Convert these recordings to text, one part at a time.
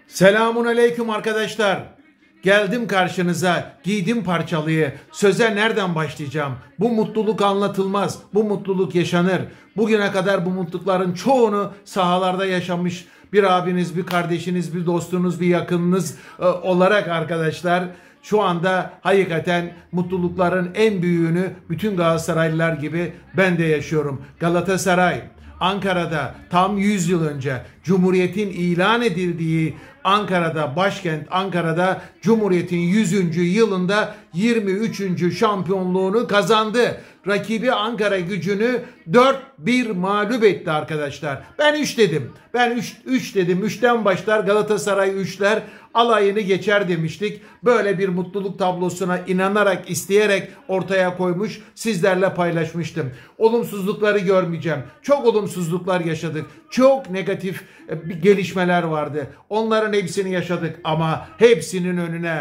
Selamun aleyküm arkadaşlar. Geldim karşınıza, giydim parçalıyı. Söze nereden başlayacağım? Bu mutluluk anlatılmaz, bu mutluluk yaşanır. Bugüne kadar bu mutlulukların çoğunu sahalarda yaşamış bir abiniz, bir kardeşiniz, bir dostunuz, bir yakınınız olarak arkadaşlar. Şu anda hakikaten mutlulukların en büyüğünü bütün Galatasaraylılar gibi ben de yaşıyorum. Galatasaray Ankara'da tam 100 yıl önce Cumhuriyet'in ilan edildiği Ankara'da, başkent Ankara'da Cumhuriyet'in 100. yılında 23. şampiyonluğunu kazandı. Rakibi Ankaragücü'nü 4-1 mağlup etti arkadaşlar. Ben 3 dedim. Ben 3 dedim. 3'ten başlar Galatasaray 3'ler alayını geçer demiştik. Böyle bir mutluluk tablosuna inanarak, isteyerek ortaya koymuş, sizlerle paylaşmıştım. Olumsuzlukları görmeyeceğim. Çok olumsuzluklar yaşadık. Çok negatif gelişmeler vardı. Onların hepsini yaşadık ama hepsinin önüne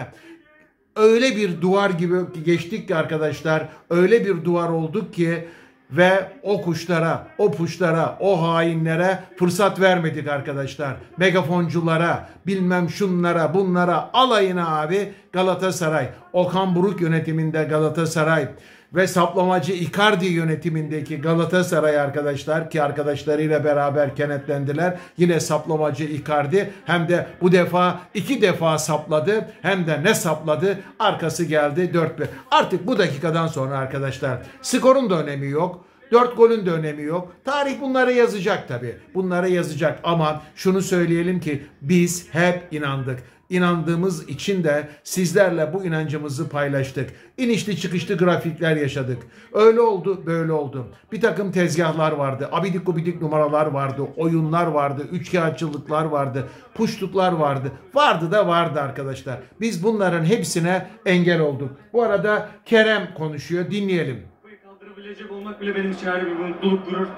öyle bir duvar gibi geçtik ki arkadaşlar, öyle bir duvar olduk ki ve o kuşlara, o puşlara, o hainlere fırsat vermedik arkadaşlar. Megafonculara, bilmem şunlara, bunlara, alayına abi Galatasaray. Okan Buruk yönetiminde Galatasaray ve saplamacı Icardi yönetimindeki Galatasaray arkadaşlar, ki arkadaşlarıyla beraber kenetlendiler. Yine saplamacı Icardi, hem de bu defa 2 defa sapladı, hem de ne sapladı, arkası geldi 4-1. Artık bu dakikadan sonra arkadaşlar skorun da önemi yok. 4 golün de önemi yok. Tarih bunları yazacak tabii. Bunları yazacak ama şunu söyleyelim ki biz hep inandık. İnandığımız için de sizlerle bu inancımızı paylaştık. İnişli çıkışlı grafikler yaşadık. Öyle oldu, böyle oldu. Bir takım tezgahlar vardı. Abidik gubidik numaralar vardı. Oyunlar vardı. Üçkağıtçılıklar vardı. Puştuklar vardı. Vardı da vardı arkadaşlar. Biz bunların hepsine engel olduk. Bu arada Kerem konuşuyor. Dinleyelim. Kaldırabilecek olmak bile benim için ayrı bir mutluluk, gurur.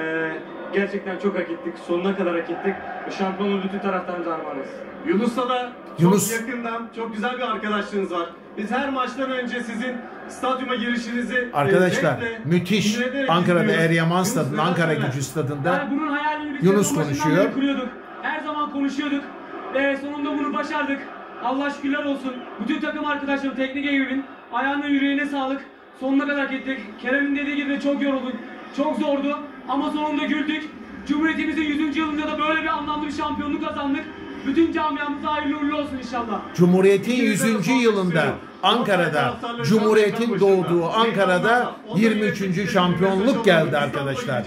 Gerçekten çok hak ettik. Sonuna kadar hak ettik. Şampiyonluğu bütün taraftarımıza armağanız. Yunus'la da çok yakından, çok güzel bir arkadaşlığınız var. Biz her maçtan önce sizin stadyuma girişinizi arkadaşlar müthiş Ankara'da Eryaman Stadı'nda, Ankaragücü Stadı'nda yani bunun hayalini Yunus konuşuyor. Her zaman konuşuyorduk. Sonunda bunu başardık. Allah şükürler olsun. Bütün takım arkadaşlarım, teknik ekibin ayağına yüreğine sağlık. Sonuna kadar hak ettik. Kerem'in dediği gibi çok yorulduk. Çok zordu ama sonunda güldük. Cumhuriyetimizin 100. yılında da böyle bir anlamlı bir şampiyonluk kazandık. Bütün camiamıza hayırlı uğurlu olsun inşallah. Cumhuriyetin 100. yılında Ankara'da, Cumhuriyet'in doğduğu Ankara'da 23. şampiyonluk geldi arkadaşlar.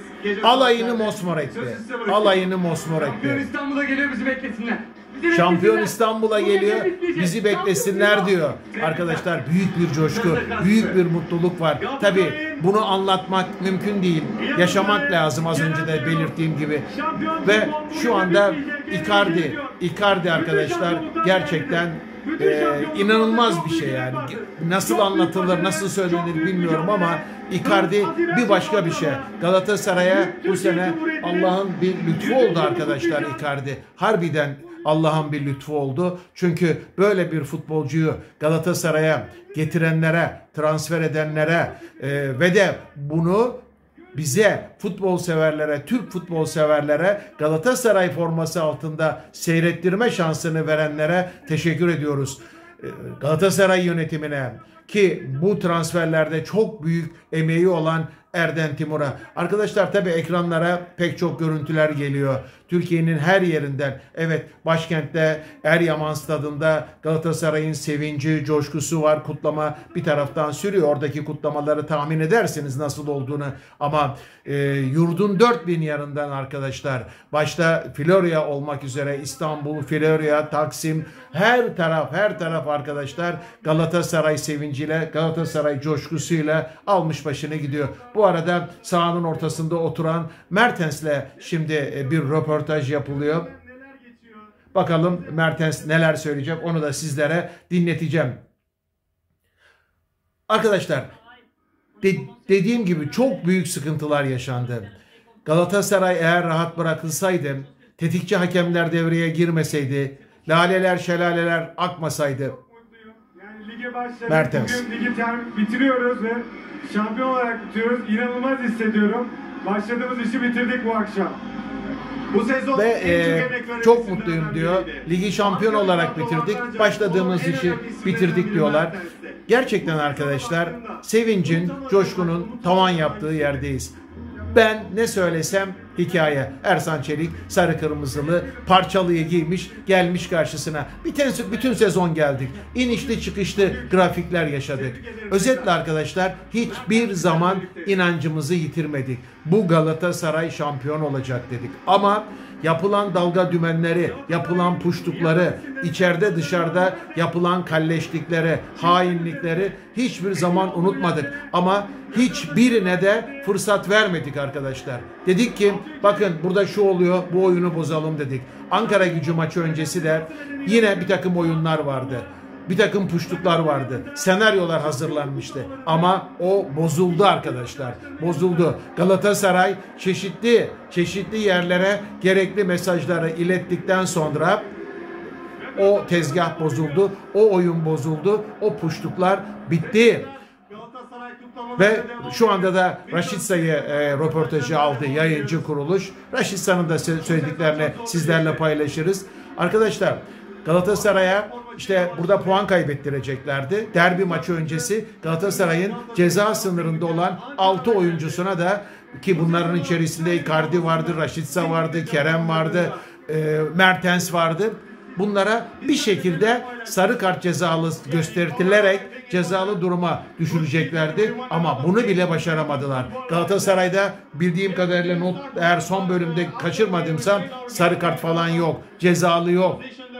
Alayını mosmor etti. Alayını mosmor etti. Şampiyon İstanbul'a geliyor, bizi beklesinler. Şampiyon İstanbul'a geliyor, bizi beklesinler diyor. Arkadaşlar büyük bir coşku, büyük bir mutluluk var. Tabii bunu anlatmak mümkün değil. Yaşamak lazım, az önce de belirttiğim gibi. Ve şu anda Icardi arkadaşlar gerçekten inanılmaz bir şey yani. Nasıl anlatılır, nasıl söylenir bilmiyorum ama Icardi bir başka bir şey. Galatasaray'a bu sene Allah'ın bir lütfu oldu arkadaşlar Icardi. Harbiden Allah'ın bir lütfu oldu. Çünkü böyle bir futbolcuyu Galatasaray'a getirenlere, transfer edenlere ve de bunu bize, futbol severlere, Türk futbol severlere Galatasaray forması altında seyrettirme şansını verenlere teşekkür ediyoruz. Galatasaray yönetimine, ki bu transferlerde çok büyük emeği olan Erden Timur'a. Arkadaşlar tabii ekranlara pek çok görüntüler geliyor. Türkiye'nin her yerinden. Evet, başkentte Eryaman Stadı'nda Galatasaray'ın sevinci, coşkusu var. Kutlama bir taraftan sürüyor. Oradaki kutlamaları tahmin edersiniz nasıl olduğunu. Ama yurdun 4000 yanından arkadaşlar, başta Florya olmak üzere İstanbul, Florya, Taksim, her taraf arkadaşlar Galatasaray sevinciyle, Galatasaray coşkusuyla almış başını gidiyor. Bu arada sahanın ortasında oturan Mertens'le şimdi bir röportaj yapılıyor. Bakalım Mertens neler söyleyecek, onu da sizlere dinleteceğim. Arkadaşlar dediğim gibi çok büyük sıkıntılar yaşandı. Galatasaray eğer rahat bırakılsaydı, tetikçi hakemler devreye girmeseydi, laleler şelaleler akmasaydı. Yani lige başladık. Mertens. Bugün ligi bitiriyoruz ve şampiyon olarak bitiriyoruz. İnanılmaz hissediyorum. Başladığımız işi bitirdik bu akşam. Bu sezon ve en çok emek veren çok isimlerden mutluyum diyor. biriydi. Ligi şampiyon olarak bitirdik. Başladığımız işi bitirdik diyorlar. Gerçekten arkadaşlar sevincin, coşkunun tavan yaptığı yerdeyiz. Ben ne söylesem hikaye. Ersan Çelik sarı kırmızılı parçalıyı giymiş gelmiş karşısına. Bütün sezon geldik. İnişli çıkışlı grafikler yaşadık. Özetle arkadaşlar hiçbir zaman inancımızı yitirmedik. Bu Galatasaray şampiyon olacak dedik. Ama yapılan dalga dümenleri, yapılan puştukları, içeride dışarıda yapılan kalleşlikleri, hainlikleri hiçbir zaman unutmadık. Ama hiçbirine de fırsat vermedik arkadaşlar. Dedik ki bakın burada şu oluyor, bu oyunu bozalım dedik. Ankara Gücü maçı öncesi de yine bir takım oyunlar vardı. Bir takım puştuklar vardı. Senaryolar hazırlanmıştı. Ama o bozuldu arkadaşlar. Bozuldu. Galatasaray çeşitli yerlere gerekli mesajları ilettikten sonra o tezgah bozuldu. O oyun bozuldu. O puştuklar bitti. Ve şu anda da Raşitsa'yı röportajı aldı yayıncı kuruluş. Raşitsa'nın da söylediklerini sizlerle paylaşırız. Arkadaşlar Galatasaray'a işte burada puan kaybettireceklerdi. Derbi maçı öncesi Galatasaray'ın ceza sınırında olan 6 oyuncusuna da ki bunların içerisinde Icardi vardı, Raşitsa vardı, Kerem vardı, Mertens vardı. Bunlara bir şekilde sarı kart cezalı gösterilerek cezalı duruma düşüreceklerdi ama bunu bile başaramadılar. Galatasaray'da bildiğim kadarıyla eğer son bölümde kaçırmadımsa sarı kart falan yok, cezalı yok.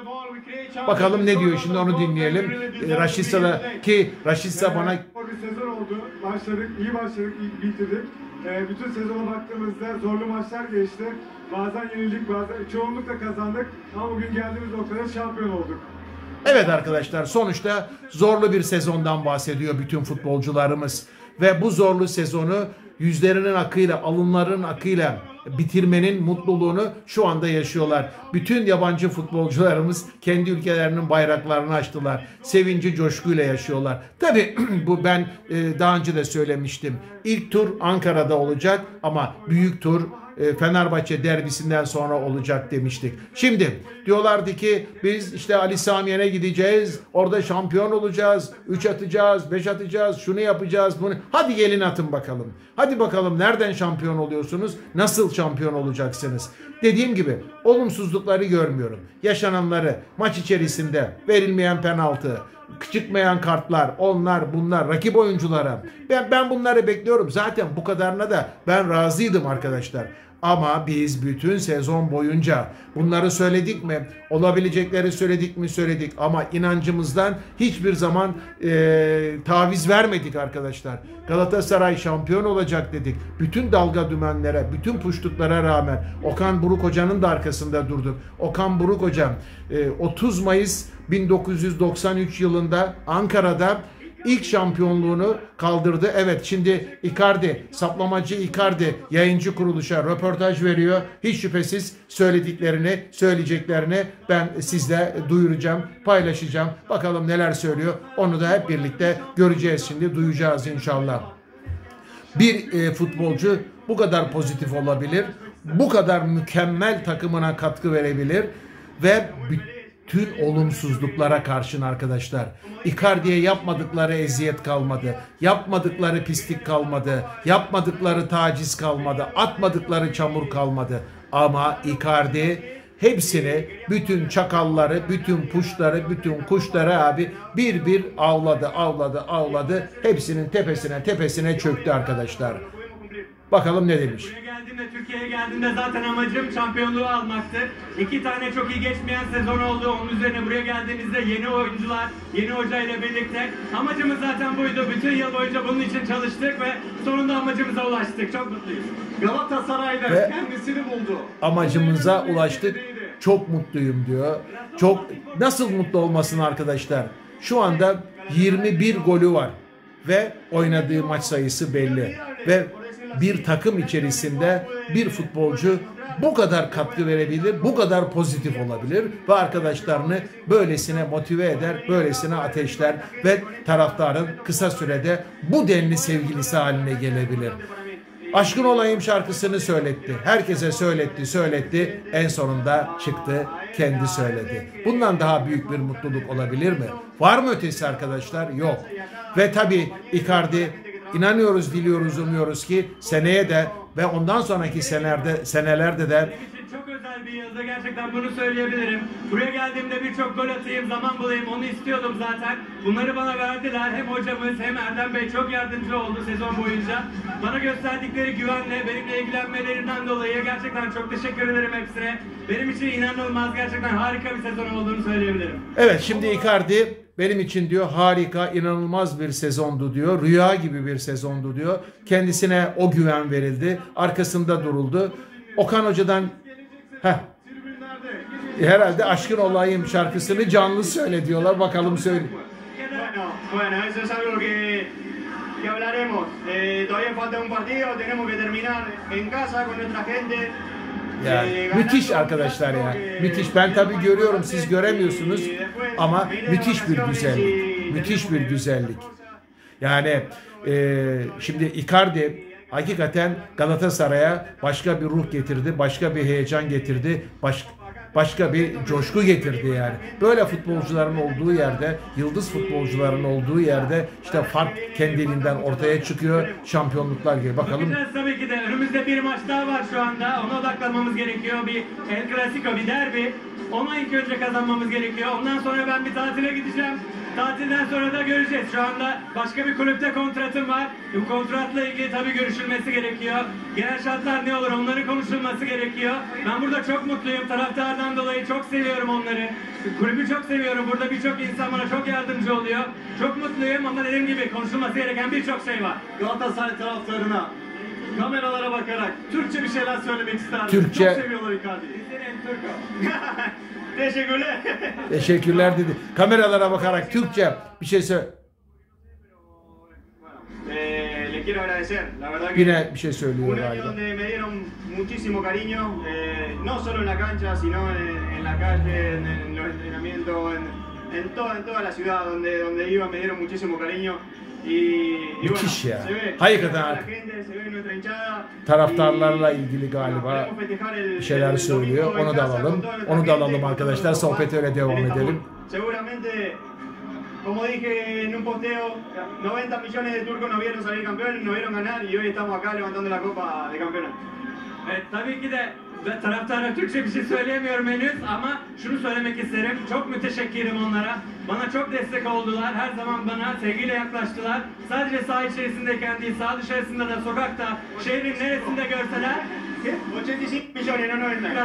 Bakalım ne diyor şimdi onu dinleyelim. Raşitsa'da ki Raşitsa bana bir sezon oldu. Başladık, iyi başladık, iyi bitirdik. Bütün sezona baktığımızda zorlu maçlar geçti. Bazen yenildik, bazen çoğunlukla kazandık. Ama bugün geldiğimiz noktada şampiyon olduk. Evet arkadaşlar sonuçta zorlu bir sezondan bahsediyor bütün futbolcularımız. Ve bu zorlu sezonu yüzlerinin akıyla, alınlarının akıyla bitirmenin mutluluğunu şu anda yaşıyorlar. Bütün yabancı futbolcularımız kendi ülkelerinin bayraklarını açtılar. Sevinci, coşkuyla yaşıyorlar. Tabii bu ben daha önce de söylemiştim. İlk tur Ankara'da olacak ama büyük tur Fenerbahçe derbisinden sonra olacak demiştik. Şimdi diyorlardı ki biz işte Ali Sami Yen'e gideceğiz. Orada şampiyon olacağız. 3 atacağız, 5 atacağız, şunu yapacağız, bunu. Hadi gelin atın bakalım. Hadi bakalım nereden şampiyon oluyorsunuz? Nasıl şampiyon olacaksınız? Dediğim gibi olumsuzlukları görmüyorum. Yaşananları maç içerisinde verilmeyen penaltı, çıkmayan kartlar, onlar bunlar, rakip oyunculara. Ben bunları bekliyorum. Zaten bu kadarına da ben razıydım arkadaşlar. Ama biz bütün sezon boyunca bunları söyledik mi? Olabilecekleri söyledik mi? Söyledik. Ama inancımızdan hiçbir zaman taviz vermedik arkadaşlar. Galatasaray şampiyon olacak dedik. Bütün dalga dümenlere, bütün puştuklara rağmen Okan Buruk Hoca'nın da arkasında durduk. Okan Buruk Hocam 30 Mayıs 1993 yılında Ankara'da İlk şampiyonluğunu kaldırdı. Evet şimdi Icardi, saplamacı Icardi yayıncı kuruluşa röportaj veriyor. Hiç şüphesiz söyleyeceklerini ben sizle duyuracağım, paylaşacağım. Bakalım neler söylüyor. Onu da hep birlikte göreceğiz şimdi, duyacağız inşallah. Bir futbolcu bu kadar pozitif olabilir, bu kadar mükemmel takımına katkı verebilir ve bütün olumsuzluklara karşın arkadaşlar. Icardi'ye yapmadıkları eziyet kalmadı. Yapmadıkları pislik kalmadı. Yapmadıkları taciz kalmadı. Atmadıkları çamur kalmadı. Ama Icardi hepsini, bütün çakalları, bütün puşları, bütün kuşları abi bir avladı. Hepsinin tepesine çöktü arkadaşlar. Bakalım ne demiş. Türkiye'ye geldiğimde zaten amacım şampiyonluğu almaktı. 2 tane çok iyi geçmeyen sezon oldu. Onun üzerine buraya geldiğimizde yeni oyuncular, yeni hoca ile birlikte amacımız zaten buydu. Bütün yıl boyunca bunun için çalıştık ve sonunda amacımıza ulaştık. Çok mutluyuz. Galatasaray'da kendisini buldu. Amacımıza ulaştık. Çok mutluyum diyor. Nasıl mutlu olmasın arkadaşlar? Şu anda 21 golü var ve oynadığı maç sayısı belli. Ve bir takım içerisinde bir futbolcu bu kadar katkı verebilir, bu kadar pozitif olabilir ve arkadaşlarını böylesine motive eder, böylesine ateşler ve taraftarın kısa sürede bu denli sevgilisi haline gelebilir. Aşkın Olayım şarkısını söyletti. Herkese söyletti. En sonunda çıktı, kendi söyledi. Bundan daha büyük bir mutluluk olabilir mi? Var mı ötesi arkadaşlar? Yok. Ve tabii Icardi, inanıyoruz, diliyoruz, umuyoruz ki seneye de ve ondan sonraki senelerde de çok özel bir yılda, gerçekten bunu söyleyebilirim. Buraya geldiğimde birçok gol atayım, zaman bulayım, onu istiyordum zaten. Bunları bana verdiler. Hem hocamız hem Erdem Bey çok yardımcı oldu sezon boyunca. Bana gösterdikleri güvenle, benimle ilgilenmelerinden dolayı gerçekten çok teşekkür ederim hepsine. Benim için inanılmaz, gerçekten harika bir sezon olduğunu söyleyebilirim. Evet, şimdi Icardi benim için diyor harika, inanılmaz bir sezondu diyor. Rüya gibi bir sezondu diyor. Kendisine o güven verildi. Arkasında duruldu. Okan Hoca'dan herhalde Aşkın Olayım şarkısını canlı söyle diyorlar. Bakalım söyle. Bueno, eso es algo que hablaremos. Todavía falta un partido, tenemos que terminar en casa con nuestra gente. Ya, müthiş arkadaşlar ya. Müthiş. Ben tabii görüyorum, siz göremiyorsunuz ama müthiş bir güzellik. Müthiş bir güzellik. Yani şimdi Icardi hakikaten Galatasaray'a başka bir ruh getirdi, başka bir heyecan getirdi, başka bir coşku getirdi yani. Böyle futbolcuların olduğu yerde, yıldız futbolcuların olduğu yerde işte fark kendiliğinden ortaya çıkıyor, şampiyonluklar gibi. Bakalım. Bakacağız tabii ki de. Önümüzde bir maç daha var şu anda. Ona odaklanmamız gerekiyor. Bir El Clasico, bir derbi. Onu ilk önce kazanmamız gerekiyor. Ondan sonra ben bir tatile gideceğim. Tatilden sonra da göreceğiz. Şu anda başka bir kulüpte kontratım var. Bu kontratla ilgili tabii görüşülmesi gerekiyor. Genel şartlar ne olur, onların konuşulması gerekiyor. Ben burada çok mutluyum. Taraftardan dolayı çok seviyorum onları. Kulübü çok seviyorum. Burada birçok insan bana çok yardımcı oluyor. Çok mutluyum ama dediğim gibi konuşulması gereken birçok şey var. Galatasaray taraftarına kameralara bakarak Türkçe bir şeyler söylemek isterdim. Türkçe. Çok seviyorlar Icardi'yi. Teşekkürler. Teşekkürler dedi. Kameralara bakarak Türkçe bir şey söyle. Le quiero agradecer, la verdad que Yine bir şey söylüyor un año galiba. donde me dieron muchísimo cariño, no solo en la cancha, sino en la calle, en los entrenamientos, en toda la ciudad donde iba me dieron muchísimo cariño. Y Müthiş bueno, ya. se ve, Hakikaten la gente, se ve nuestra hinchada. taraftarlarla ilgili galiba bir şeyler söylüyor. Onu da alalım. Onu da alalım arkadaşlar. Sohbete öyle devam edelim. Seguramente, como dije en un posteo, 90 millones de turcos nos vieron salir campeones, nos vieron ganar y hoy estamos acá levantando la copa de campeones. Evet, tabii ki de taraftara Türkçe bir şey söyleyemiyorum henüz ama şunu söylemek isterim. Çok müteşekkirim onlara. Bana çok destek oldular. Her zaman bana sevgiyle yaklaştılar. Sadece saha içerisindeyken değil, saha dışarısında da, sokakta, şehrin neresinde görseler 85 millones, no 90. biraz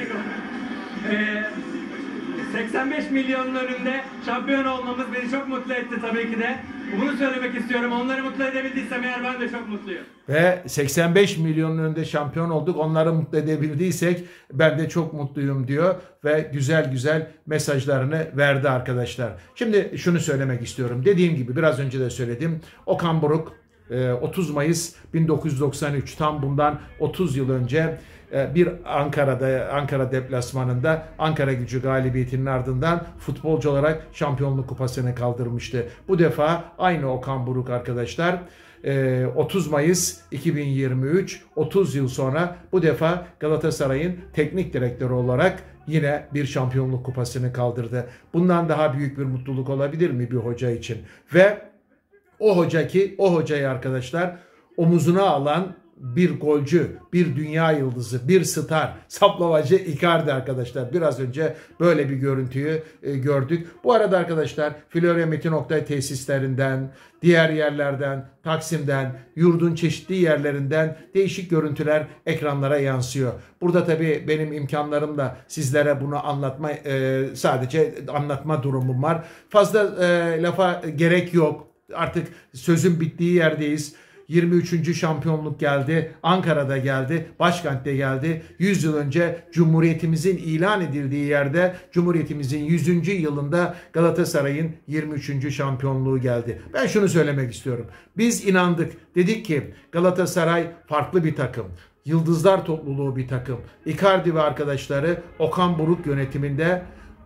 85 milyonun önünde şampiyon olmamız beni çok mutlu etti tabii ki de. Bunu söylemek istiyorum. Onları mutlu edebildiysem eğer ben de çok mutluyum. Ve 85 milyonun önünde şampiyon olduk. Onları mutlu edebildiysek ben de çok mutluyum diyor. Ve güzel güzel mesajlarını verdi arkadaşlar. Şimdi şunu söylemek istiyorum. Dediğim gibi biraz önce de söyledim. Okan Buruk 30 Mayıs 1993, tam bundan 30 yıl önce bir Ankara deplasmanında Ankara Gücü galibiyetinin ardından futbolcu olarak şampiyonluk kupasını kaldırmıştı. Bu defa aynı Okan Buruk arkadaşlar 30 Mayıs 2023, 30 yıl sonra bu defa Galatasaray'ın teknik direktörü olarak yine bir şampiyonluk kupasını kaldırdı. Bundan daha büyük bir mutluluk olabilir mi bir hoca için? Ve o hocayı arkadaşlar omuzuna alan bir golcü, bir dünya yıldızı, bir star, saplavacı Icardi arkadaşlar. Biraz önce böyle bir görüntüyü gördük. Bu arada arkadaşlar Florya Metin Oktay tesislerinden, diğer yerlerden, Taksim'den, yurdun çeşitli yerlerinden değişik görüntüler ekranlara yansıyor. Burada tabii benim imkanlarımla sizlere bunu sadece anlatma durumum var. Fazla lafa gerek yok. Artık sözün bittiği yerdeyiz. 23. şampiyonluk geldi. Ankara'da geldi. Başkent'te geldi. 100 yıl önce Cumhuriyetimizin ilan edildiği yerde Cumhuriyetimizin 100. yılında Galatasaray'ın 23. şampiyonluğu geldi. Ben şunu söylemek istiyorum. Biz inandık. Dedik ki Galatasaray farklı bir takım. Yıldızlar topluluğu bir takım. Icardi ve arkadaşları Okan Buruk yönetiminde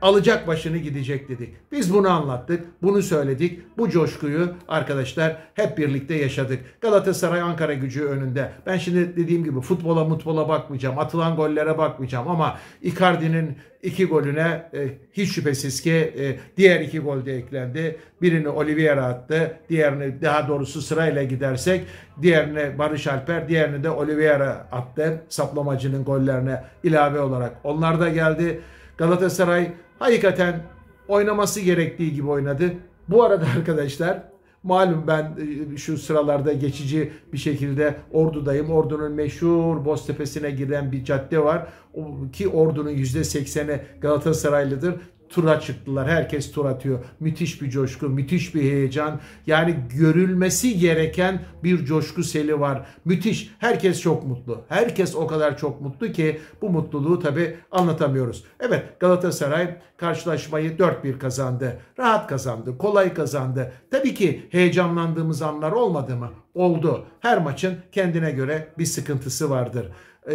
alacak başını gidecek dedik. Biz bunu anlattık, bunu söyledik. Bu coşkuyu arkadaşlar hep birlikte yaşadık. Galatasaray Ankaragücü önünde. Ben şimdi dediğim gibi futbola bakmayacağım. Atılan gollere bakmayacağım ama Icardi'nin 2 golüne hiç şüphesiz ki diğer 2 gol de eklendi. Birini Oliveira attı. Diğerini, daha doğrusu sırayla gidersek, diğerini Barış Alper, diğerini de Oliveira attı. Saplamacının gollerine ilave olarak onlar da geldi. Galatasaray hakikaten oynaması gerektiği gibi oynadı. Bu arada arkadaşlar, malum ben şu sıralarda geçici bir şekilde Ordu'dayım. Ordu'nun meşhur Boztepe'sine giden bir cadde var. Ki Ordu'nun %80'i Galatasaraylıdır. Tura çıktılar. Herkes tur atıyor. Müthiş bir coşku, müthiş bir heyecan. Yani görülmesi gereken bir coşku seli var. Müthiş. Herkes çok mutlu. Herkes o kadar çok mutlu ki bu mutluluğu tabii anlatamıyoruz. Evet, Galatasaray karşılaşmayı 4-1 kazandı. Rahat kazandı. Kolay kazandı. Tabii ki heyecanlandığımız anlar olmadı mı? Oldu. Her maçın kendine göre bir sıkıntısı vardır.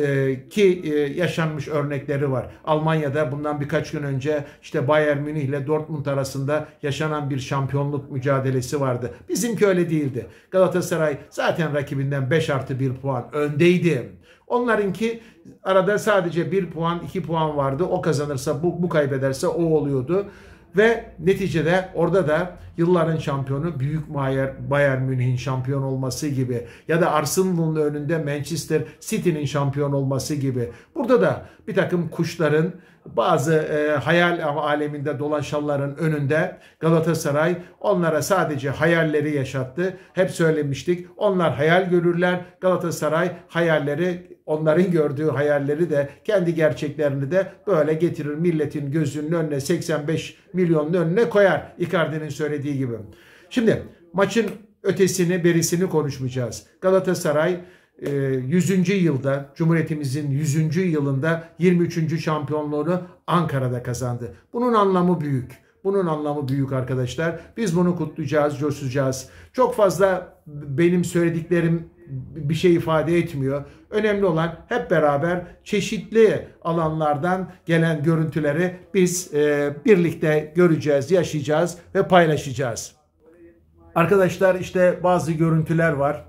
Ki yaşanmış örnekleri var. Almanya'da bundan birkaç gün önce işte Bayern Münih ile Dortmund arasında yaşanan bir şampiyonluk mücadelesi vardı. Bizimki öyle değildi. Galatasaray zaten rakibinden 5+1 puan öndeydi. Onlarınki arada sadece 1 puan 2 puan vardı. O kazanırsa bu kaybederse o oluyordu. Ve neticede orada da yılların şampiyonu büyük Bayern Münih'in şampiyon olması gibi ya da Arsenal'ın önünde Manchester City'nin şampiyon olması gibi. Burada da bir takım kuşların, bazı hayal aleminde dolaşanların önünde Galatasaray onlara sadece hayalleri yaşattı. Hep söylemiştik. Onlar hayal görürler. Galatasaray hayalleri, onların gördüğü hayalleri de, kendi gerçeklerini de böyle getirir. Milletin gözünün önüne, 85 milyonun önüne koyar. Icardi'nin söylediği gibi. Şimdi maçın ötesini, berisini konuşmayacağız. Galatasaray 100. yılda, Cumhuriyetimizin 100. yılında 23. şampiyonluğunu Ankara'da kazandı. Bunun anlamı büyük. Bunun anlamı büyük arkadaşlar. Biz bunu kutlayacağız, coşacağız. Çok fazla benim söylediklerim bir şey ifade etmiyor. Önemli olan hep beraber çeşitli alanlardan gelen görüntüleri biz birlikte göreceğiz, yaşayacağız ve paylaşacağız. Arkadaşlar, işte bazı görüntüler var.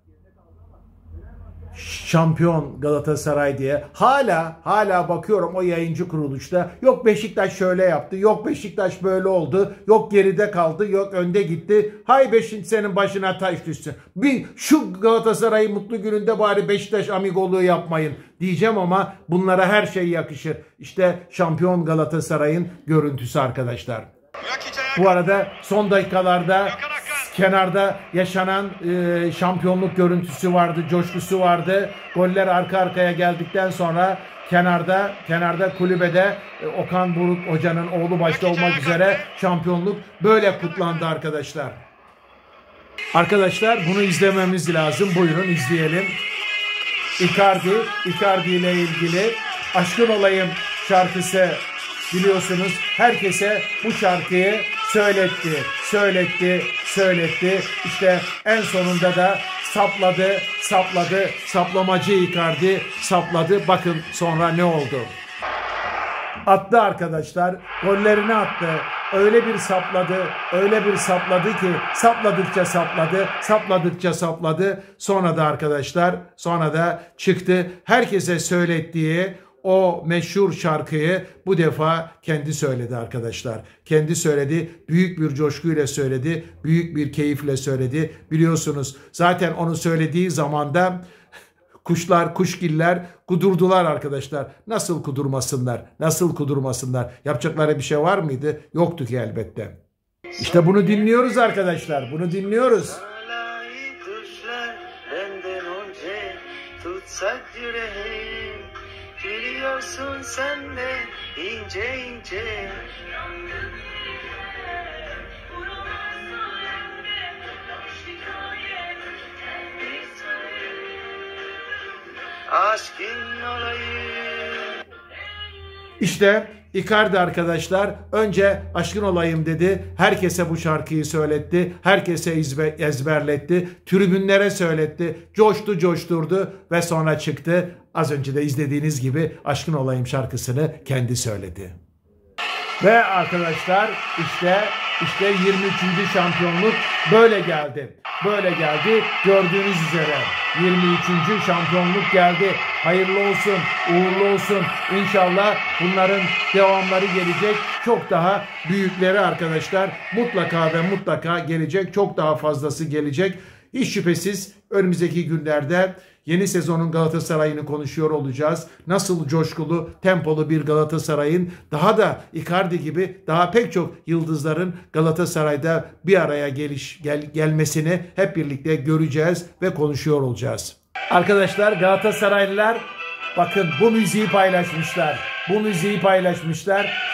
Şampiyon Galatasaray diye. Hala bakıyorum o yayıncı kuruluşta. Yok Beşiktaş şöyle yaptı. Yok Beşiktaş böyle oldu. Yok geride kaldı. Yok önde gitti. Hay senin başına taş düşsün. Bir şu Galatasaray'ı mutlu gününde bari Beşiktaş amigoluğu yapmayın diyeceğim ama bunlara her şey yakışır. İşte şampiyon Galatasaray'ın görüntüsü arkadaşlar. Bu arada son dakikalarda kenarda yaşanan şampiyonluk görüntüsü vardı, coşkusu vardı. Goller arka arkaya geldikten sonra kenarda kulübede Okan Buruk hocanın oğlu başta olmak üzere şampiyonluk böyle kutlandı arkadaşlar. Arkadaşlar, bunu izlememiz lazım. Buyurun izleyelim. Icardi ile ilgili Aşkın Olayım şarkısı, biliyorsunuz, herkese bu şarkıyı söyletti. İşte en sonunda da saplamacı Icardi sapladı. Bakın sonra ne oldu. Attı arkadaşlar. Gollerini attı. Öyle bir sapladı ki sapladıkça sapladı. Sonra da çıktı. Herkese söylettiği o meşhur şarkıyı bu defa kendi söyledi arkadaşlar. Kendi söyledi. Büyük bir coşkuyla söyledi. Büyük bir keyifle söyledi. Biliyorsunuz zaten onu söylediği zaman da kuşgiller kudurdular arkadaşlar. Nasıl kudurmasınlar? Yapacakları bir şey var mıydı? Yoktu ki elbette. İşte bunu dinliyoruz arkadaşlar. Bunu dinliyoruz. Biliyorsun sen de ince. Aşkın olayım. İşte Icardi arkadaşlar önce aşkın olayım dedi. Herkese bu şarkıyı söyletti. Herkese ezberletti. Tribünlere söyletti. Coşturdu ve sonra çıktı. Az önce de izlediğiniz gibi aşkın olayım şarkısını kendi söyledi. Ve arkadaşlar işte 23. şampiyonluk böyle geldi. Böyle geldi. Gördüğünüz üzere 23. şampiyonluk geldi. Hayırlı olsun, uğurlu olsun. İnşallah bunların devamları gelecek. Çok daha büyükleri arkadaşlar mutlaka ve mutlaka gelecek. Çok daha fazlası gelecek. Hiç şüphesiz önümüzdeki günlerde yeni sezonun Galatasaray'ını konuşuyor olacağız. Nasıl coşkulu, tempolu bir Galatasaray'ın daha da Icardi gibi daha pek çok yıldızların Galatasaray'da bir araya gelmesini hep birlikte göreceğiz ve konuşuyor olacağız. Arkadaşlar Galatasaraylılar bakın bu müziği paylaşmışlar. Bu müziği paylaşmışlar.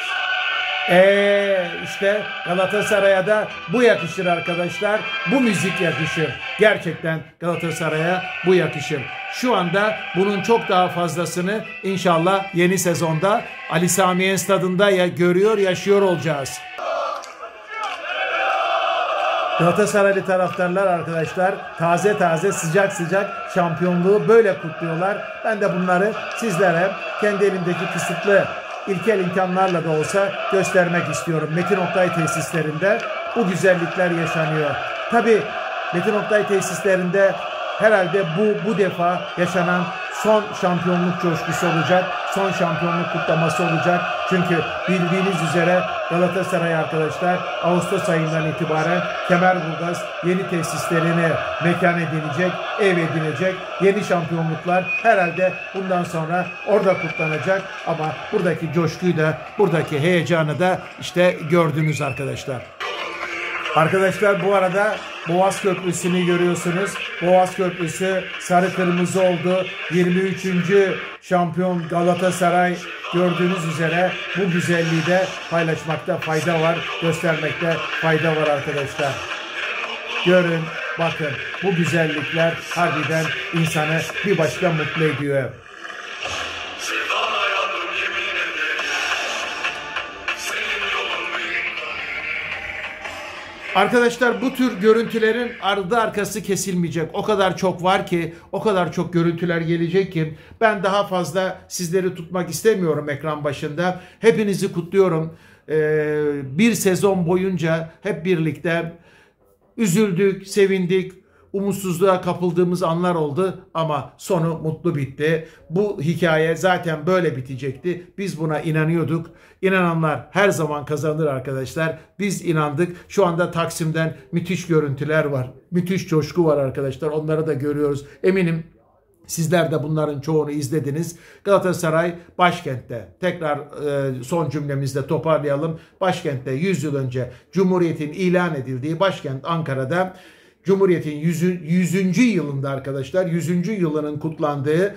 İşte Galatasaray'a da bu yakışır arkadaşlar. Bu müzik yakışır. Gerçekten Galatasaray'a bu yakışır. Şu anda bunun çok daha fazlasını inşallah yeni sezonda Ali Sami Yen stadında görüyor, yaşıyor olacağız. Galatasaraylı taraftarlar arkadaşlar taze taze sıcak sıcak şampiyonluğu böyle kutluyorlar. Ben de bunları sizlere kendi elimdeki kısıtlı İlkel imkanlarla da olsa göstermek istiyorum. Metin Oktay tesislerinde bu güzellikler yaşanıyor. Tabii Metin Oktay tesislerinde herhalde bu defa yaşanan son şampiyonluk coşkusu olacak. Son şampiyonluk kutlaması olacak. Çünkü bildiğiniz üzere Galatasaray arkadaşlar Ağustos ayından itibaren Kemerburgaz yeni tesislerini mekan edinecek, ev edinecek. Yeni şampiyonluklar herhalde bundan sonra orada kutlanacak. Ama buradaki coşkuyu da, buradaki heyecanı da işte gördünüz arkadaşlar. Arkadaşlar bu arada Boğaz Köprüsü'nü görüyorsunuz. Boğaz Köprüsü sarı kırmızı oldu. 23. şampiyon Galatasaray gördüğünüz üzere bu güzelliği de paylaşmakta fayda var. Göstermekte fayda var arkadaşlar. Görün, bakın bu güzellikler harbiden insanı bir başka mutlu ediyor. Arkadaşlar bu tür görüntülerin ardı arkası kesilmeyecek. O kadar çok var ki, o kadar çok görüntüler gelecek ki ben daha fazla sizleri tutmak istemiyorum ekran başında. Hepinizi kutluyorum. Bir sezon boyunca hep birlikte üzüldük, sevindik. Umutsuzluğa kapıldığımız anlar oldu ama sonu mutlu bitti. Bu hikaye zaten böyle bitecekti. Biz buna inanıyorduk. İnananlar her zaman kazanır arkadaşlar. Biz inandık. Şu anda Taksim'den müthiş görüntüler var. Müthiş coşku var arkadaşlar. Onları da görüyoruz. Eminim sizler de bunların çoğunu izlediniz. Galatasaray başkentte. Tekrar son cümlemizde toparlayalım. Başkentte 100 yıl önce Cumhuriyet'in ilan edildiği başkent Ankara'da Cumhuriyet'in 100. yılında arkadaşlar 100. yılının kutlandığı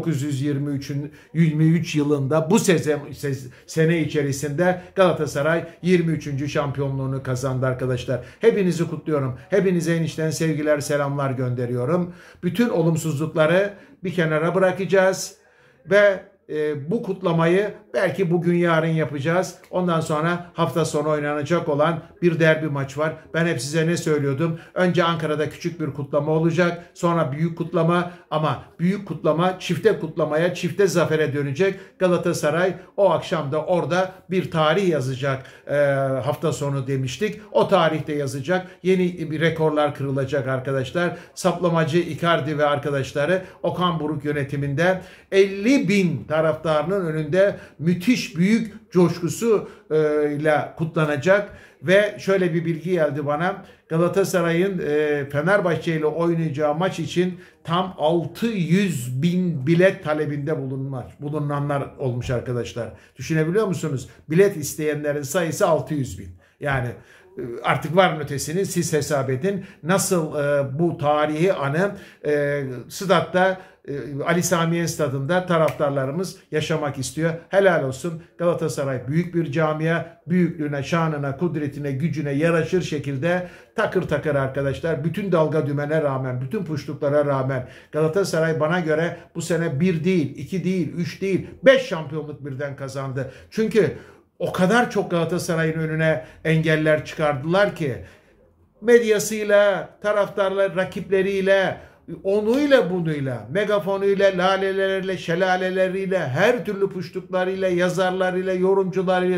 1923 yılında bu sene içerisinde Galatasaray 23. şampiyonluğunu kazandı arkadaşlar. Hepinizi kutluyorum. Hepinize en içten sevgiler, selamlar gönderiyorum. Bütün olumsuzlukları bir kenara bırakacağız ve bu kutlamayı belki bugün yarın yapacağız. Ondan sonra hafta sonu oynanacak olan bir derbi maç var. Ben hep size ne söylüyordum? Önce Ankara'da küçük bir kutlama olacak. Sonra büyük kutlama ama büyük kutlama çifte kutlamaya, çifte zafere dönecek. Galatasaray o akşam da orada bir tarih yazacak hafta sonu demiştik. O tarihte yazacak. Yeni bir rekorlar kırılacak arkadaşlar. Saplamacı Icardi ve arkadaşları Okan Buruk yönetiminde 50.000 taraftarının önünde müthiş büyük coşkusu ile kutlanacak ve şöyle bir bilgi geldi bana. Galatasaray'ın Fenerbahçe ile oynayacağı maç için tam 600.000 bilet talebinde bulunanlar olmuş arkadaşlar. Düşünebiliyor musunuz? Bilet isteyenlerin sayısı 600.000. Yani artık var mı ötesini siz hesap edin. Nasıl bu tarihi anı statta Ali Sami Yen stadında taraftarlarımız yaşamak istiyor. Helal olsun. Galatasaray büyük bir camia. Büyüklüğüne, şanına, kudretine, gücüne yaraşır şekilde takır takır arkadaşlar. Bütün dalga dümene rağmen, bütün puşluklara rağmen Galatasaray bana göre bu sene 1 değil, 2 değil, 3 değil, 5 şampiyonluk birden kazandı. Çünkü o kadar çok Galatasaray'ın önüne engeller çıkardılar ki medyasıyla, taraftarlar, rakipleriyle, onuyla bunuyla, megafonuyla, laleleriyle, şelaleleriyle, her türlü puştuklarıyla, yazarlarıyla, yorumcularıyla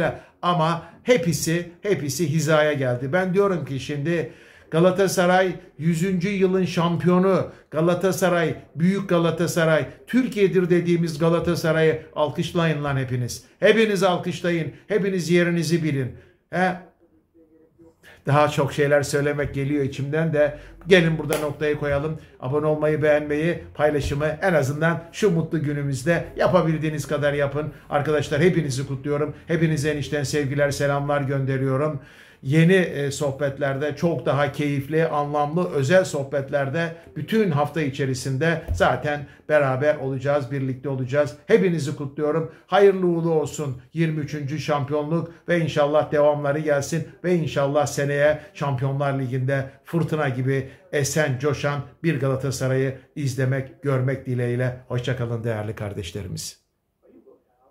ama hepsi hizaya geldi. Ben diyorum ki şimdi Galatasaray 100. yılın şampiyonu, Galatasaray, büyük Galatasaray, Türkiye'dir dediğimiz Galatasaray'ı alkışlayın lan hepiniz. Hepiniz alkışlayın, hepiniz yerinizi bilin. Daha çok şeyler söylemek geliyor içimden de. Gelin burada noktayı koyalım. Abone olmayı, beğenmeyi, paylaşımı en azından şu mutlu günümüzde yapabildiğiniz kadar yapın. Arkadaşlar hepinizi kutluyorum. Hepinize enişten sevgiler, selamlar gönderiyorum. Yeni sohbetlerde, çok daha keyifli, anlamlı, özel sohbetlerde bütün hafta içerisinde zaten beraber olacağız, birlikte olacağız. Hepinizi kutluyorum. Hayırlı uğurlu olsun 23. şampiyonluk ve inşallah devamları gelsin ve inşallah seneye Şampiyonlar Ligi'nde fırtına gibi esen, coşan bir Galatasaray'ı izlemek, görmek dileğiyle. Hoşça kalın değerli kardeşlerimiz.